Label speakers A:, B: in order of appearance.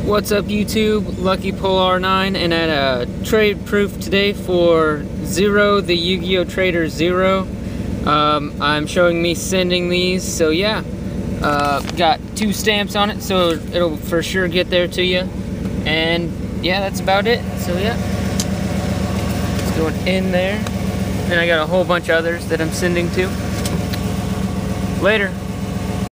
A: What's up YouTube, Lucky Polar 9, and at a trade proof today for 0TheYugiohTrader0. I'm showing me sending these, so yeah, got 2 stamps on it, so it'll for sure get there to you. And yeah, that's about it. So yeah, it's going in there, and I got a whole bunch of others that I'm sending to. Later.